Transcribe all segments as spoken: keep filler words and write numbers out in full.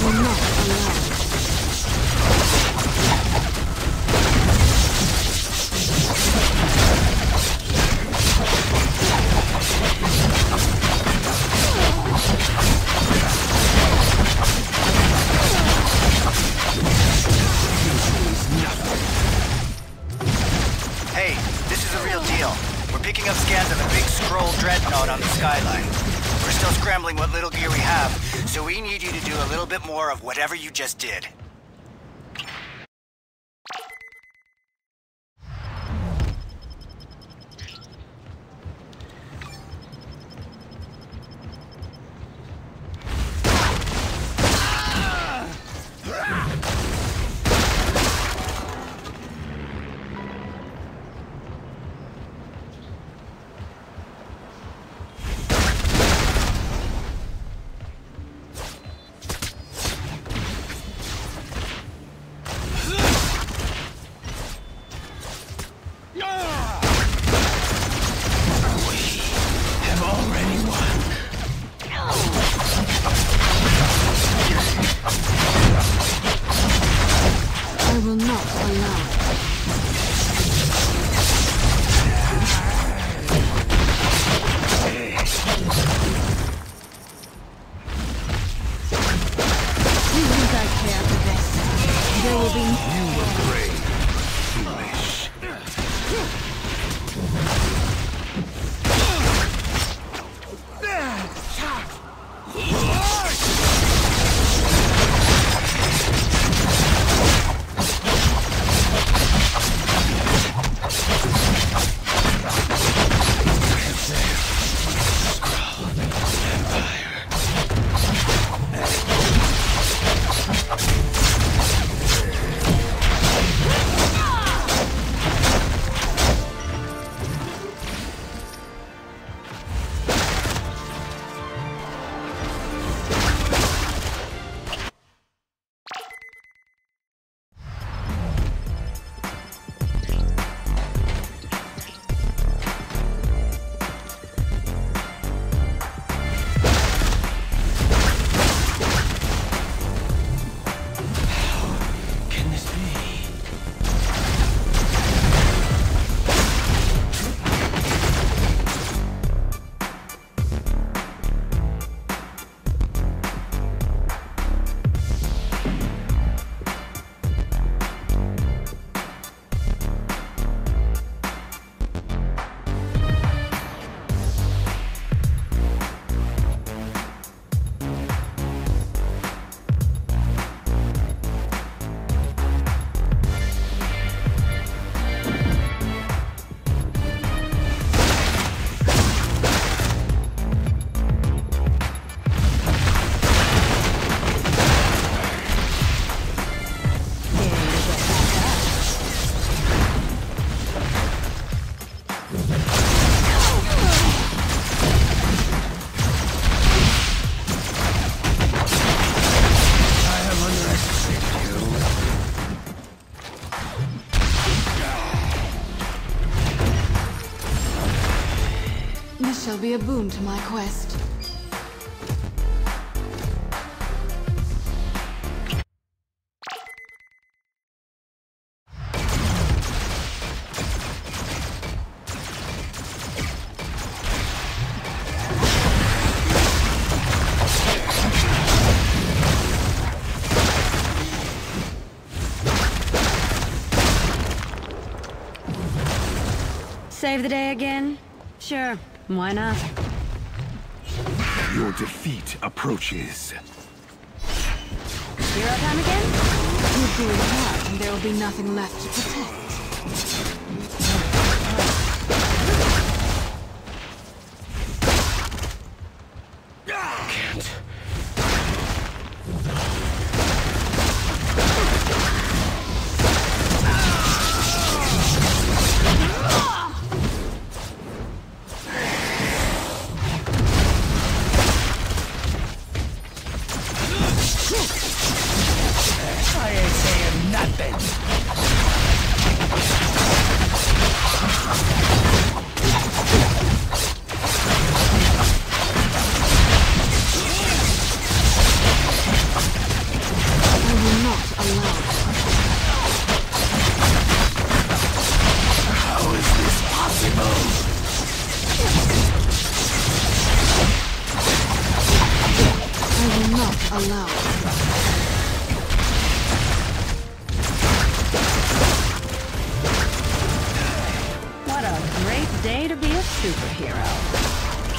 will not allow it. Hey, this is a real deal. We're picking up scans of a big scroll dreadnought on the skyline. We're still scrambling what little gear we have, so we need you to do a little bit more of whatever you just did. I will not allow it. You think I care for this? There will be... You were brave, foolish. This shall be a boon to my quest. Save the day again? Sure, why not? Your defeat approaches. Hero time again? You're doing hard, and there will be nothing left to protect. Can't. I ain't saying nothing. not allow it. What a great day to be a superhero.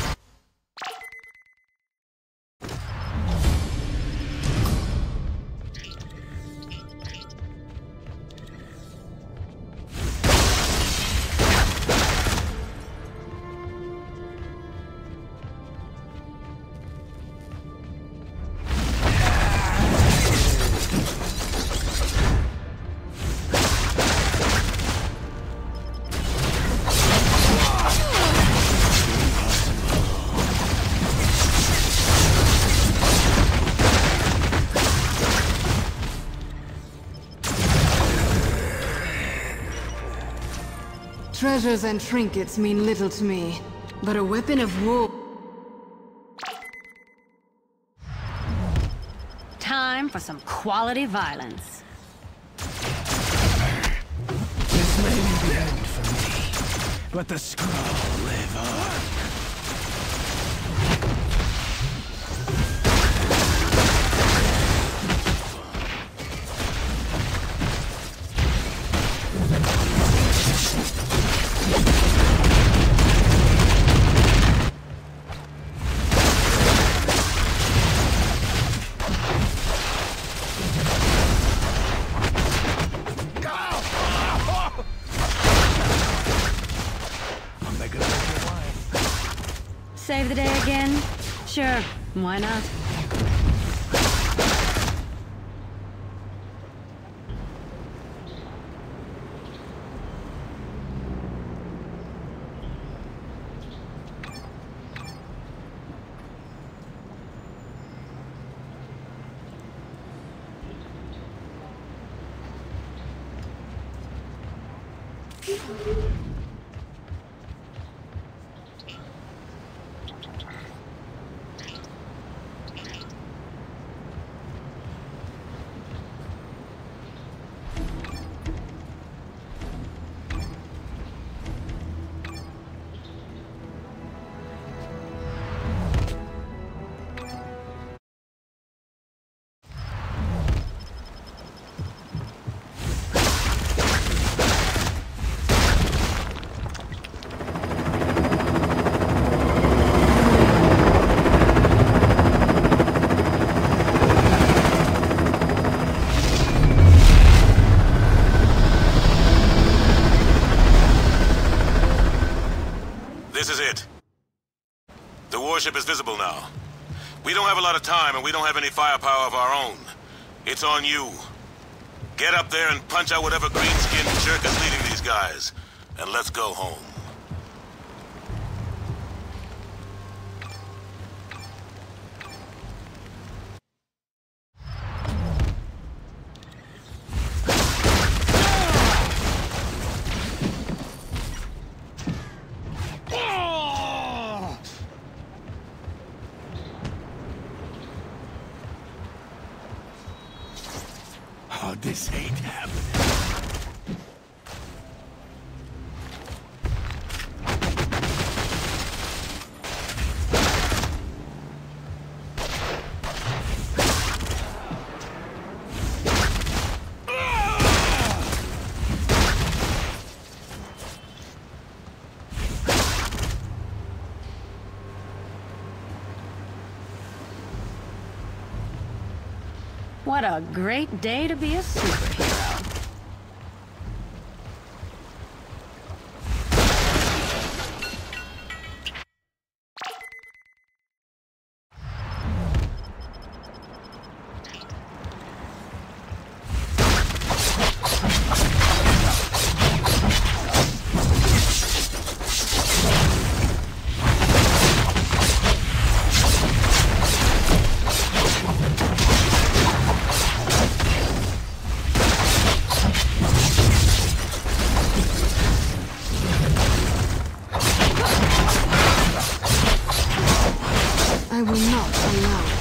Treasures and trinkets mean little to me, but a weapon of woe... Time for some quality violence. This may be the end for me, but the scroll live on. Save the day again? Sure, why not? This is it. The warship is visible now. We don't have a lot of time, and we don't have any firepower of our own. It's on you. Get up there and punch out whatever green-skinned jerk is leading these guys. And let's go home. Oh, this ain't happening. What a great day to be a superhero. I will not allow it.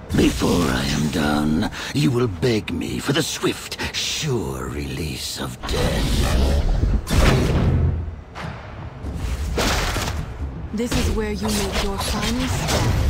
Before I am done, you will beg me for the swift, sure release of death. This is where you make your final stand.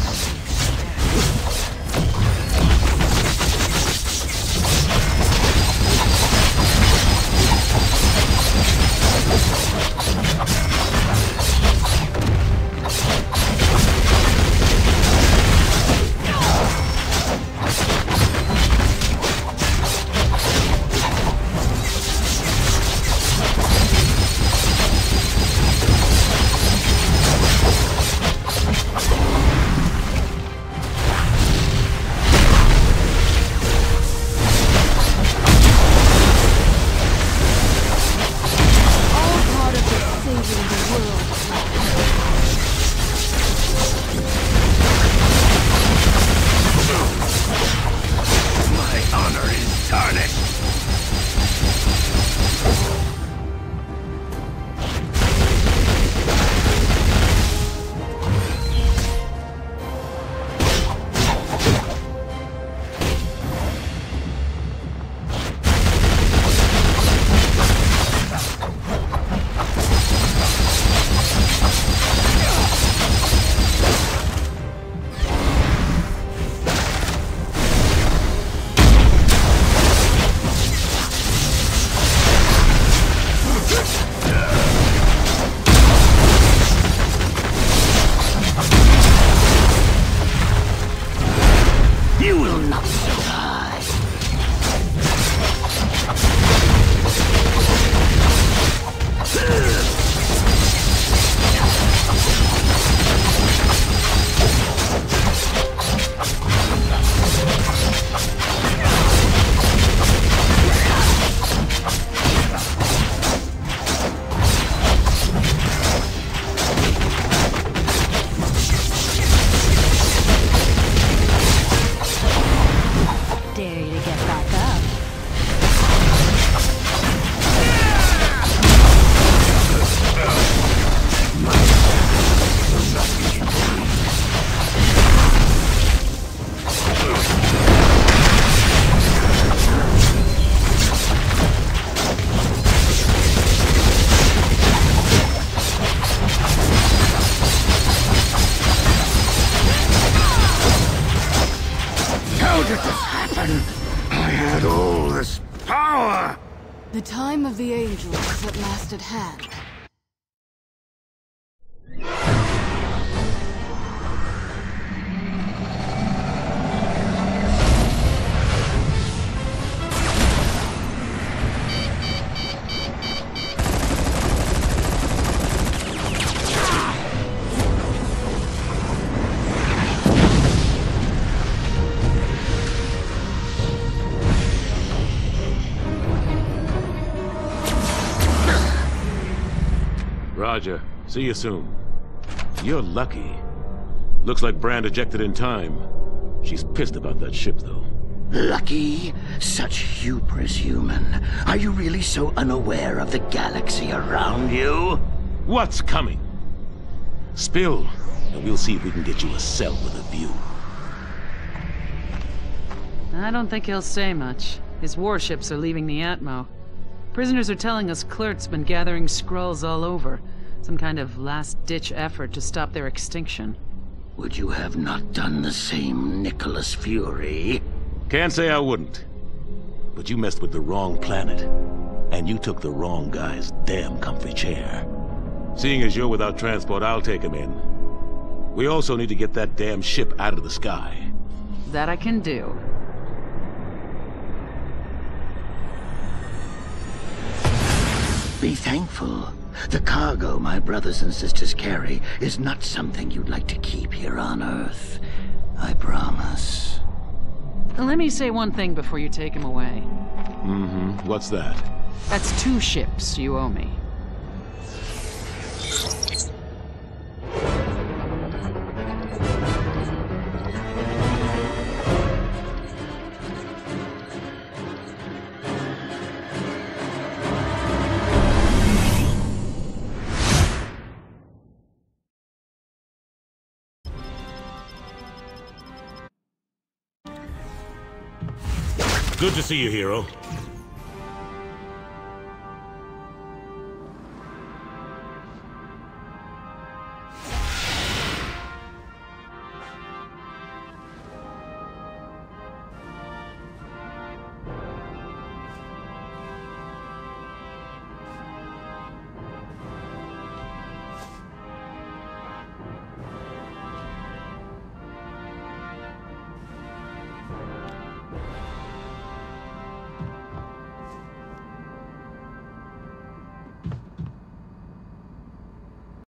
The time of the angels is at last at hand. Roger. See you soon. You're lucky. Looks like Brand ejected in time. She's pissed about that ship, though. Lucky? Such hubris, human. Are you really so unaware of the galaxy around you? What's coming? Spill, and we'll see if we can get you a cell with a view. I don't think he'll say much. His warships are leaving the Atmo. Prisoners are telling us Kl'rt's been gathering Skrulls all over. Some kind of last-ditch effort to stop their extinction. Would you have not done the same, Nicholas Fury? Can't say I wouldn't. But you messed with the wrong planet. And you took the wrong guy's damn comfy chair. Seeing as you're without transport, I'll take him in. We also need to get that damn ship out of the sky. That I can do. Be thankful. The cargo my brothers and sisters carry is not something you'd like to keep here on Earth. I promise. Let me say one thing before you take him away. Mm-hmm. What's that? That's two ships you owe me. Good to see you, hero.